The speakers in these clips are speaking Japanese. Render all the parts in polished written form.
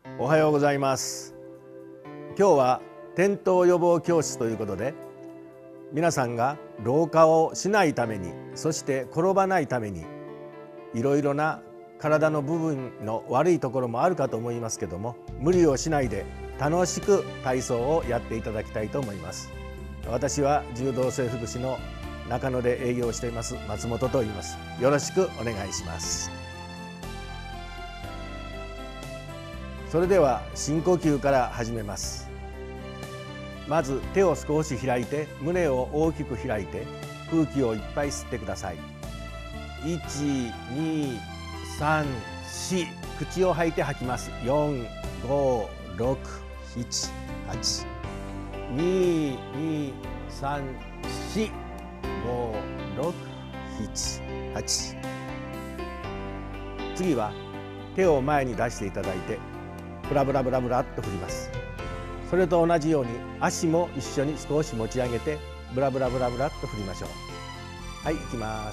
おはようございます。今日は転倒予防教室ということで、皆さんが老化をしないために、そして転ばないために、いろいろな体の部分の悪いところもあるかと思いますけども、無理をしないで楽しく体操をやっていただきたいと思います。私は柔道整復師の中野で営業しています松本と言います。よろしくお願いします。それでは深呼吸から始めます。まず手を少し開いて、胸を大きく開いて、空気をいっぱい吸ってください。1、2、3、4、口を吐いて吐きます。4、5、6、7、8、2、2、3、4、5、6、7、8。次は手を前に出していただいて、ブラブラブラブラっと振ります。それと同じように足も一緒に少し持ち上げて、ブラブラブラブラっと振りましょう。はい、いきます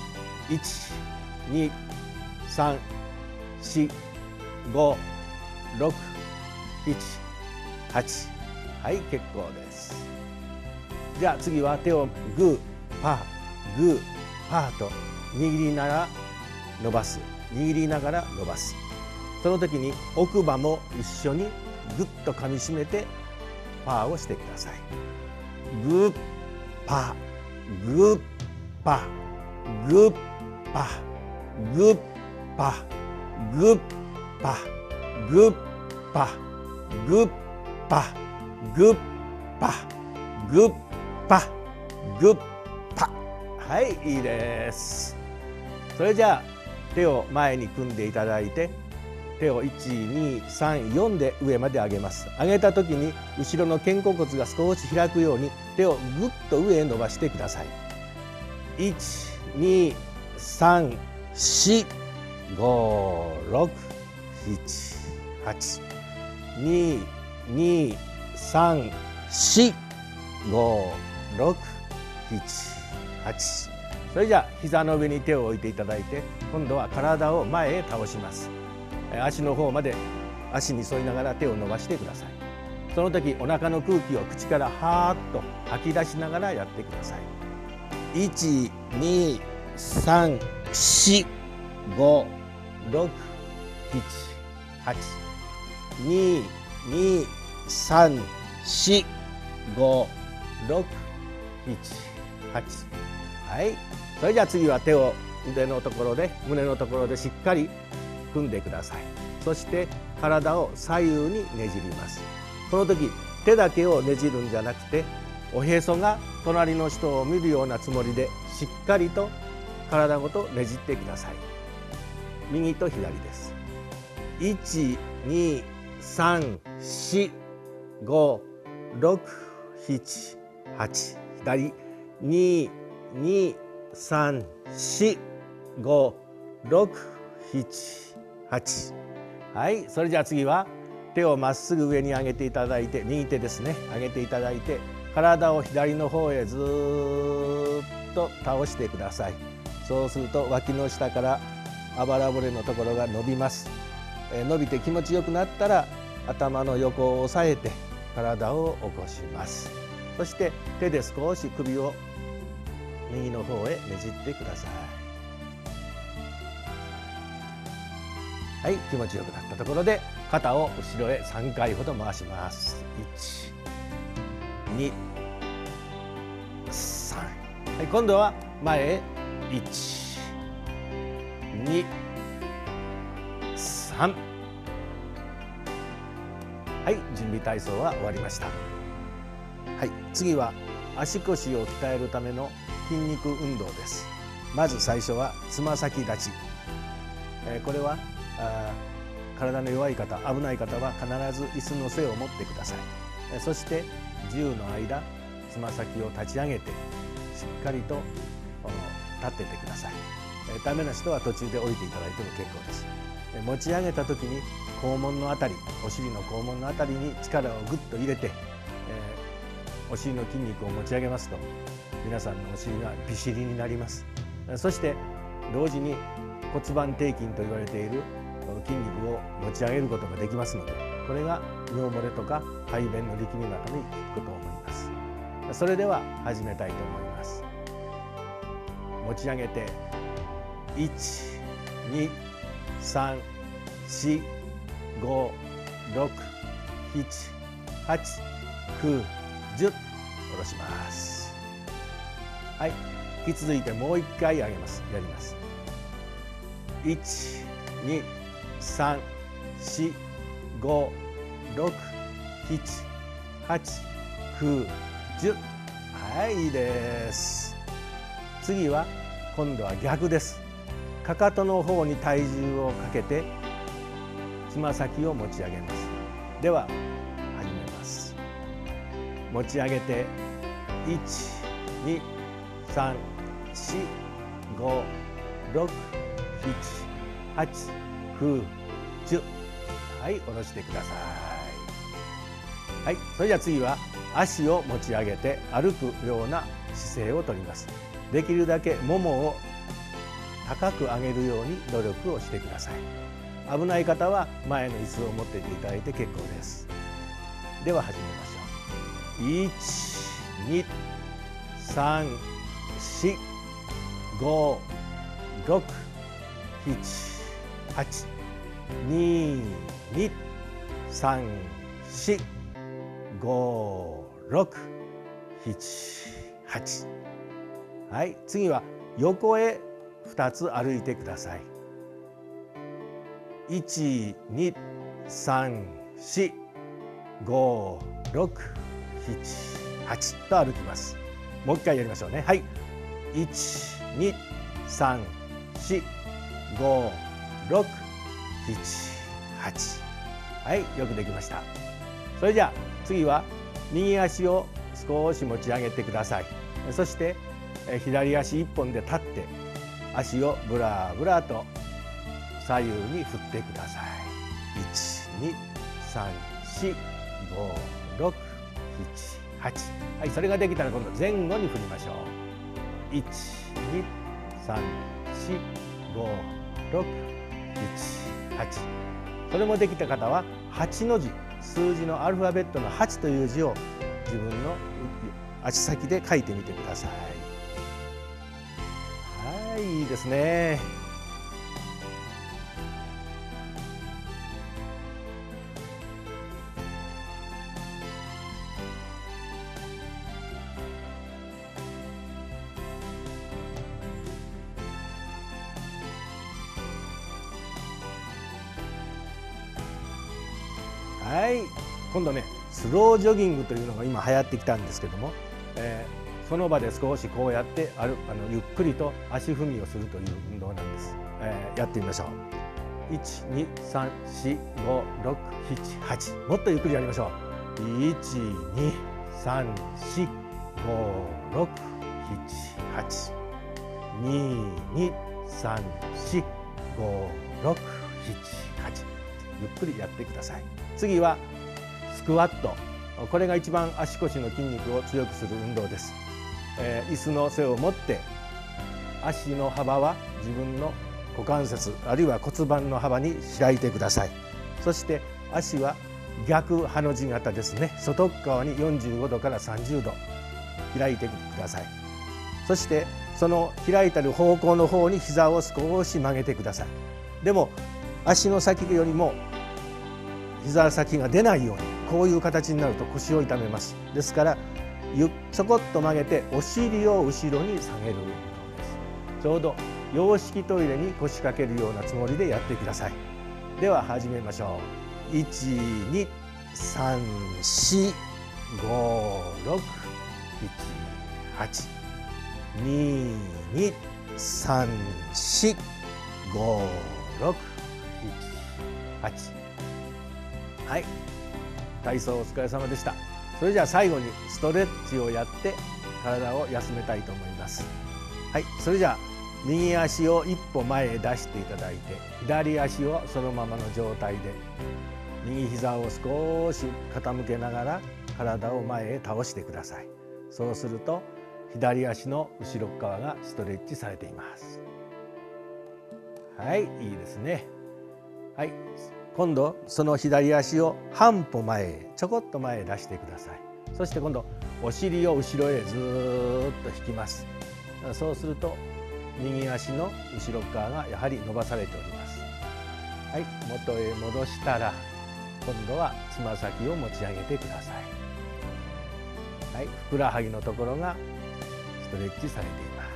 。1、2、3、4、5、6、7、8。はい、結構です。じゃあ次は手をグー、パー、グー、パーと握りながら伸ばす。握りながら伸ばす。その時に奥歯も一緒にグッと噛みしめてパーをしてください。グッパー、グッパー、グッパー、グッパー、グッパー、グッパー、グッパー、グッパー、グッパー、グッパー。はい、いいです。それじゃあ手を前に組んでいただいて、手を1、2、3、4で上まで上げます。上げた時に後ろの肩甲骨が少し開くように手をぐっと上へ伸ばしてください。1、2、3、4、5、6、7、8。2、2、3、4、5、6、7、8。それじゃあ膝の上に手を置いていただいて、今度は体を前へ倒します。足の方まで足に沿いながら手を伸ばしてください。その時お腹の空気を口からはーっと吐き出しながらやってください。1、2、3、4、5、6、7、8。2、2、3、4、5、6、7、8。はい。それじゃあ次は手を腕のところで、胸のところでしっかり組んでください。そして体を左右にねじります。この時手だけをねじるんじゃなくて、おへそが隣の人を見るようなつもりでしっかりと体ごとねじってください。右と左です。1、2、3、4、5、6、7、8。左。2、2、3、4、5、6、7、8。はい、それじゃあ次は手をまっすぐ上に上げていただいて、右手ですね、上げていただいて、体を左の方へずーっと倒してください。そうすると脇の下からあばら骨のところが伸びます。伸びて気持ちよくなったら頭の横を押さえて体を起こします。そして手で少し首を右の方へねじってください。はい、気持ちよくなったところで肩を後ろへ3回ほど回します。1、2、3。はい、今度は前へ1、2、3。はい、準備体操は終わりました。はい、次は足腰を鍛えるための筋肉運動です。まず最初はつま先立ち。これは体の弱い方、危ない方は必ず椅子の背を持ってください。そして10の間つま先を立ち上げてしっかりと立っててください。ダメな人は途中で降りていただいても結構です。持ち上げた時に肛門のあたり、お尻の肛門のあたりに力をぐっと入れて、お尻の筋肉を持ち上げますと皆さんのお尻がびしりになります。そして同時に骨盤底筋と言われている筋肉を持ち上げることができますので、これが尿漏れとか排便の力みなどに効くと思います。それでは始めたいと思います。持ち上げて1、2、3、4、5、6、7、8、9、10、下ろします。はい、引き続いてもう一回上げます。やります。1、2、3、4、5、6、7、8、9、10。はい、いいです。次は今度は逆です。かかとの方に体重をかけてつま先を持ち上げます。では始めます。持ち上げて1、2、3、4、5、6、7、8、9、10。はい、下ろしてください。はい、それじゃあ次は足を持ち上げて歩くような姿勢をとります。できるだけももを高く上げるように努力をしてください。危ない方は前の椅子を持っていていただいて結構です。では始めましょう。1、2、3、4、5、6、7、8、2、2、3、4、5、6、7、8。はい、次は横へ2つ歩いてください。1、2、3、4、5、6、7、8と歩きます。もう一回やりましょうね。はい。1、2、3、4、5、6、7、8。はい、よくできました。それじゃあ次は右足を少し持ち上げてください。そして左足一本で立って足をブラブラと左右に振ってください。1、2、3、4、5、6、7、8。はい、それができたら今度前後に振りましょう。1、2、3、4、5、6、7、8。それもできた方は8の字、数字のアルファベットの8という字を自分の足先で書いてみてください。はい、いいですね。はい、今度ねスロージョギングというのが今流行ってきたんですけども、その場で少しこうやってゆっくりと足踏みをするという運動なんです。やってみましょう。1、2、3、4、5、6、7、8。もっとゆっくりやりましょう。1、2、3、4、5、6、7、8。2、2、3、4、5、6、7、8。ゆっくりやってください。次はスクワット。これが一番足腰の筋肉を強くする運動です。椅子の背を持って足の幅は自分の股関節あるいは骨盤の幅に開いてください。そして足は逆ハの字型ですね。外側に45度から30度開いてください。そしてその開いている方向の方に膝を少し曲げてください。でも足の先よりも膝先が出ないようにこういう形になると腰を痛めます。ですからちょこっと曲げてお尻を後ろに下げる運動です。ちょうど洋式トイレに腰掛けるようなつもりでやってください。では始めましょう。1、2、3、4、5、6、7、8。2、2、3、4、5、6、7、8。はい、体操お疲れ様でした。それじゃあ最後にストレッチをやって体を休めたいと思います。はい、それじゃあ右足を一歩前へ出していただいて左足をそのままの状態で右膝を少し傾けながら体を前へ倒してください。そうすると左足の後ろ側がストレッチされています。はい、いいですね。 はい、今度その左足を半歩前へちょこっと前へ出してください。そして今度お尻を後ろへずーっと引きます。そうすると右足の後ろ側がやはり伸ばされております。はい、元へ戻したら今度はつま先を持ち上げてください。はい、ふくらはぎのところがストレッチされています。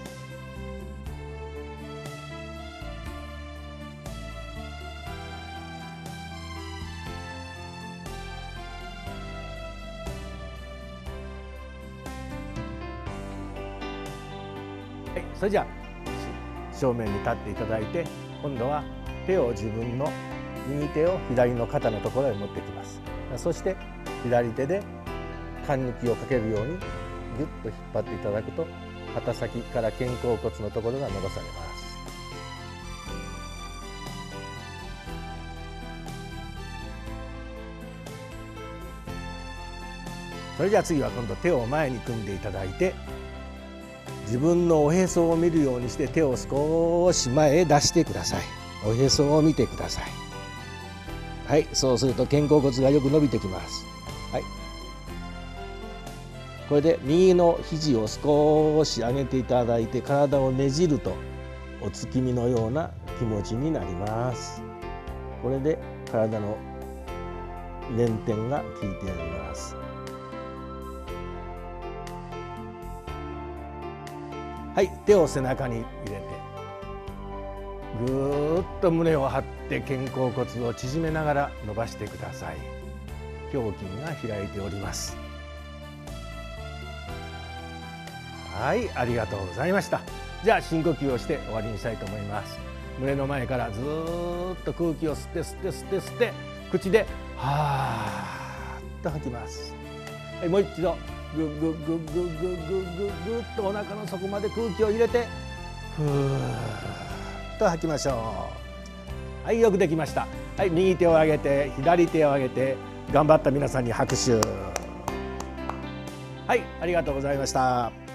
はい、それじゃあ正面に立っていただいて、今度は手を自分の右手を左の肩のところへ持ってきます。そして左手で缶抜きをかけるようにぎゅっと引っ張っていただくと、肩先から肩甲骨のところが伸ばされます。それじゃあ次は今度手を前に組んでいただいて、自分のおへそを見るようにして手を少し前へ出してください。おへそを見てください。はい、そうすると肩甲骨がよく伸びてきます。はい、これで右の肘を少し上げていただいて、体をねじるとお月見のような気持ちになります。これで体の捻転が効いております。はい、手を背中に入れてぐーっと胸を張って肩甲骨を縮めながら伸ばしてください。胸筋が開いております。はい、ありがとうございました。じゃあ深呼吸をして終わりにしたいと思います。胸の前からずーっと空気を吸って吸って吸って吸って、口ではーっと吐きます。はい、もう一度ぐっぐっぐっぐっぐっぐっぐっぐっとお腹の底まで空気を入れてふーっと吐きましょう。はい、よくできました。はい、右手を上げて左手を上げて、頑張った皆さんに拍手。はい、ありがとうございました。